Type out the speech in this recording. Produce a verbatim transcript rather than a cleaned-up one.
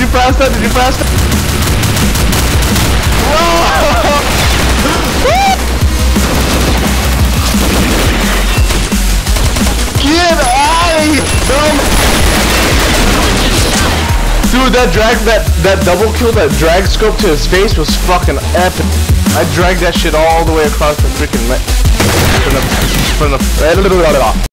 you pass that? Did you pass that? Get out of here! Dude, that drag, that that double kill, that drag scope to his face was fucking epic. I dragged that shit all the way across the freaking from the from the